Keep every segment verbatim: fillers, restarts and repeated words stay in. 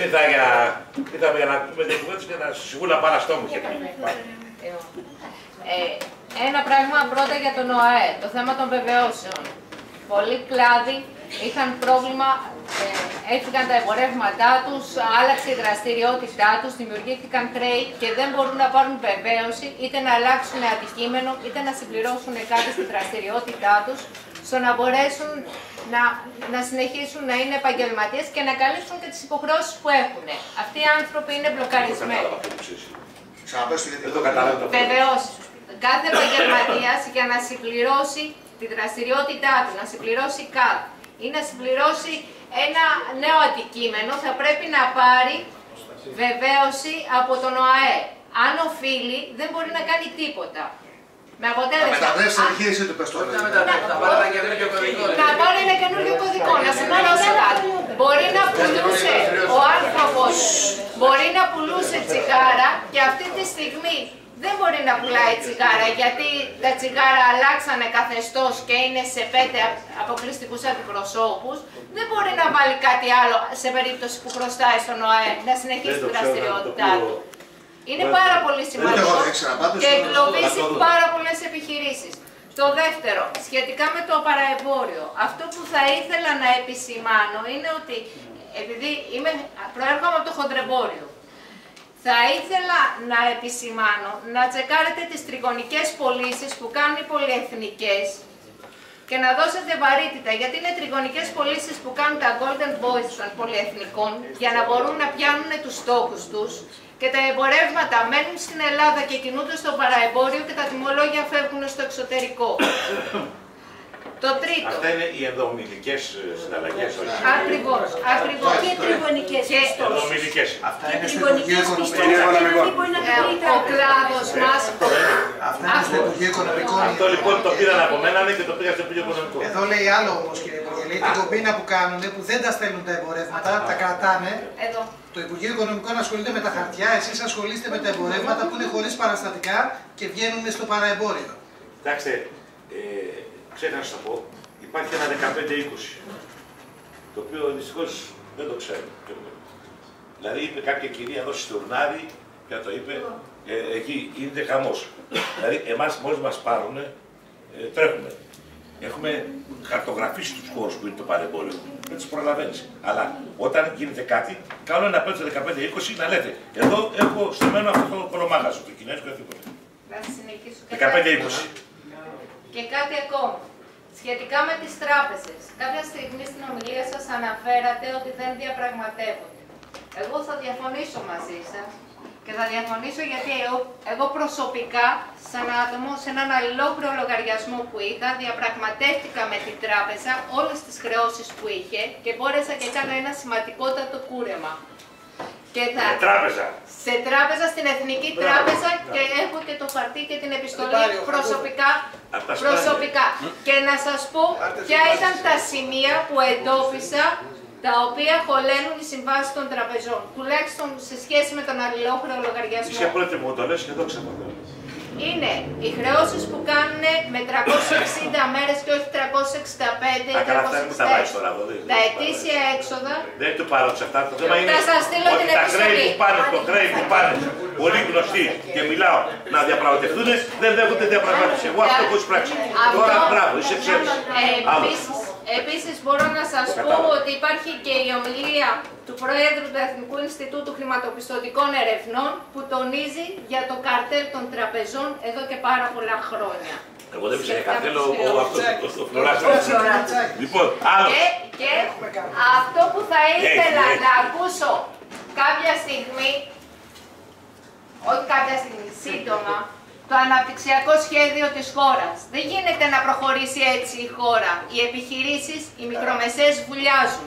ήρθα για, ήρθαμε για να πούμε την κουβέντα και να σιγούλα πάρα στο μου. Ε, ένα πράγμα πρώτα για τον ΟΑΕ, το θέμα των βεβαιώσεων. Πολλοί κλάδοι είχαν πρόβλημα, ε, έφυγαν τα εμπορεύματά τους, άλλαξε η δραστηριότητά τους, δημιουργήθηκαν χρέη και δεν μπορούν να πάρουν βεβαίωση είτε να αλλάξουν αντικείμενο είτε να συμπληρώσουν κάτι στη δραστηριότητά τους, στο να μπορέσουν να, να συνεχίσουν να είναι επαγγελματίες και να καλύψουν και τις υποχρεώσεις που έχουν. Αυτοί οι άνθρωποι είναι μπλοκαρισμένοι. Βεβαιώσεις. Κάθε επαγγελματίας για να συμπληρώσει τη δραστηριότητά του, να συμπληρώσει κάτι ή να συμπληρώσει ένα νέο αντικείμενο, θα πρέπει να πάρει βεβαίωση από τον ΟΑΕ. Αν οφείλει, δεν μπορεί να κάνει τίποτα. Με αποτέλεσμα. Να μεταδρέψει την επιχείρηση του πεστόλου. Να πάρει ένα καινούργιο κωδικό, να συμπληρώσει κάτι. Μπορεί να πουλούσε ο άνθρωπος, μπορεί να πουλούσε τσιγάρα και αυτή τη στιγμή δεν μπορεί να πουλάει τσιγάρα, γιατί τα τσιγάρα αλλάξανε καθεστώς και είναι σε πέντε αποκλειστικούς αντιπροσώπους. Δεν μπορεί να βάλει κάτι άλλο σε περίπτωση που χρωστάει στον ΟΑΕ, να συνεχίσει τη δραστηριότητά του. Είναι πάρα πολύ σημαντικό και εγκλωβίζει πάρα πολλές επιχειρήσεις. Το δεύτερο, σχετικά με το παραεμπόριο, αυτό που θα ήθελα να επισημάνω είναι ότι, επειδή είμαι, προέρχομαι από το χοντρεμπόριο, θα ήθελα να επισημάνω να τσεκάρετε τις τριγωνικές πωλήσεις που κάνουν οι πολυεθνικές και να δώσετε βαρύτητα, γιατί είναι τριγωνικές πωλήσεις που κάνουν τα golden boys των πολυεθνικών για να μπορούν να πιάνουν τους στόχους τους και τα εμπορεύματα μένουν στην Ελλάδα και κινούνται στο παραεμπόριο και τα τιμολόγια φεύγουν στο εξωτερικό. Το τρίτο. Αυτά είναι οι ενδομιλικές συναλλαγές. Ακριβώς, ακριβώς. Και τριγωνικές πιστώσεις. Ενδομιλικές. Αυτά είναι στο Υπουργείο Οικονομικών. Ο κλάδος μας. Αυτά είναι στο Υπουργείο Οικονομικών. Αυτό λοιπόν το πήραν από μένα και το πήγα στο Υπουργείο Οικονομικών. Εδώ λέει άλλο όμως, κύριε Υπουργέ, λέει την κομπίνα που κάνουν, που δεν τα στέλνουν τα εμπορεύματα, τα κρατάνε. Εδώ. Το Υπουργείο Οικονομικών ασχολείται με τα χαρτιά, εσείς ασχολείστε με τα εμπορεύματα που είναι χωρίς παραστατικά και βγαίνουν στο παραεμπόριο. Κοιτάξτε, ε, ξέχασα να σας πω, υπάρχει ένα δεκαπέντε είκοσι, το οποίο δυστυχώς δεν το ξέρω. Δηλαδή είπε κάποια κυρία εδώ στη Στουρνάδη, και το είπε, ε, εκεί γίνεται χαμός. Δηλαδή εμάς μόλις μας πάρουν, ε, τρέχουμε. Έχουμε χαρτογραφήσει τους χώρους που είναι το παρεμπόριο. Δεν τους προλαβαίνεις. Αλλά όταν γίνεται κάτι, κάνω ένα πέντε δεκαπέντε είκοσι να λέτε, εδώ έχω στημένο αυτό το κολομάγαζο, το κινέζικο ή τίποτα. Θα συνεχίσω και δεκαπέντε είκοσι. Και κάτι ακόμα. Σχετικά με τις τράπεζες. Κάποια στιγμή στην ομιλία σας αναφέρατε ότι δεν διαπραγματεύονται. Εγώ θα διαφωνήσω μαζί σας και θα διαφωνήσω γιατί εγώ, εγώ προσωπικά, σαν άτομο, σε έναν αλληλόκληρο λογαριασμό που είχα, διαπραγματεύτηκα με την τράπεζα όλες τις χρεώσεις που είχε και μπόρεσα και έκανα ένα σημαντικότατο κούρεμα. Και θα... Σε τράπεζα. Σε τράπεζα, στην Εθνική Μπράβο. Τράπεζα και έχω και το χαρτί και την επιστολή προσωπικά. προσωπικά. Και να σας πω ποια ήταν τα σημεία που εντόπισα τα οποία χωλένουν οι συμβάσεις των τραπεζών. Τουλάχιστον σε σχέση με τον αλληλόχρεο λογαριασμό. Είσαι πρώτη μου το λες και εδώ ξαναδώ. Είναι οι χρεώσεις που κάνουν με τριακόσιες εξήντα μέρες και όχι τριακόσιες εξήντα πέντε. Τα καλά αυτά είναι που τα βάζεις τώρα εδώ. Τα ετήσια έξοδα. Δεν είναι το παρόντος αυτά. Το θέμα είναι ότι τα χρέη που πάνε, το χρέη που πάνε, πολύ γνωστοί και μιλάω να διαπραγματευτούν, δεν δέχονται διαπραγμάτευση. Εγώ αυτό έχω εισπράξει. Τώρα μπράβο, είσαι ξέρεις. Επίσης μπορώ να σας πω ότι υπάρχει και η ομιλία του Προέδρου του Εθνικού Ινστιτούτου Χρηματοπιστωτικών Ερευνών που τονίζει για το καρτέλ των τραπεζών εδώ και πάρα πολλά χρόνια. Εγώ δεν ξέρω καρτέλ, ο Φλωράς. Λοιπόν, άλλο. Και αυτό που θα ήθελα να ακούσω κάποια στιγμή, όχι κάποια στιγμή, σύντομα, το αναπτυξιακό σχέδιο της χώρας. Δεν γίνεται να προχωρήσει έτσι η χώρα. Οι επιχειρήσεις, οι μικρομεσαίες βουλιάζουν.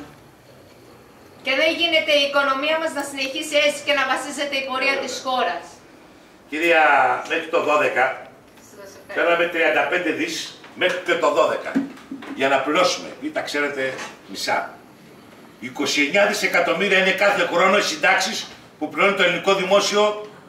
Και δεν γίνεται η οικονομία μας να συνεχίσει έτσι και να βασίζεται η πορεία της χώρας. Κυρία, μέχρι το δώδεκα, θέλαμε τριάντα πέντε δις μέχρι και το δώδεκα. Για να πληρώσουμε, ή τα ξέρετε μισά. είκοσι εννέα δισεκατομμύρια είναι κάθε χρόνο οι συντάξεις που πληρώνει το ελληνικό δημόσιο,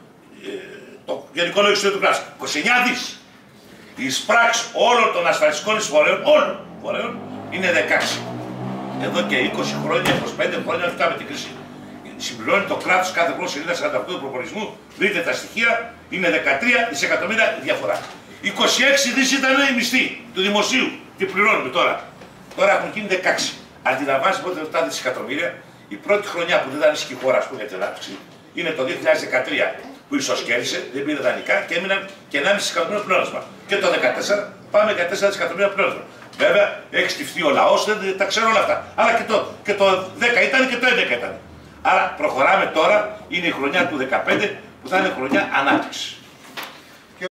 το Γενικό Λογιστήριο του Κράτους. είκοσι εννέα δις. Η εισπράξη όλων των ασφαλιστικών εισφορέων, όλων φορέων, είναι δεκαέξι. Εδώ και είκοσι χρόνια, είκοσι πέντε χρόνια, αυτά με την κρίση. συμπληρώνει το κράτος κάθε χρόνο σελίδα σαράντα οκτώ του προπολογισμού. Βρείτε τα στοιχεία, είναι δεκατρία δισεκατομμύρια διαφορά. είκοσι έξι δις ήταν η μισθή του δημοσίου. Τι πληρώνουμε τώρα. Τώρα έχουν γίνει δεκαέξι. Αντιλαμβάνεστε πότε επτά δισεκατομμύρια. Η πρώτη χρονιά που δεν ήταν ήσυχη χώρα, α πούμε, για την ανάπτυξη είναι το δύο χιλιάδες δεκατρία που ισοσκέλισε, δεν πήρε δανεικά και έμειναν και ενάμιση δισεκατομμύρια πλεόνασμα. Και το δύο χιλιάδες δεκατέσσερα πάμε για τέσσερα δισεκατομμύρια πλεόνασμα. Βέβαια έχει στηφθεί ο λαός, δεν τα ξέρω όλα αυτά. Αλλά και το, και το δέκα ήταν και το έντεκα ήταν. Άρα προχωράμε τώρα, είναι η χρονιά του δεκαπέντε που θα είναι χρονιά ανάπτυξη.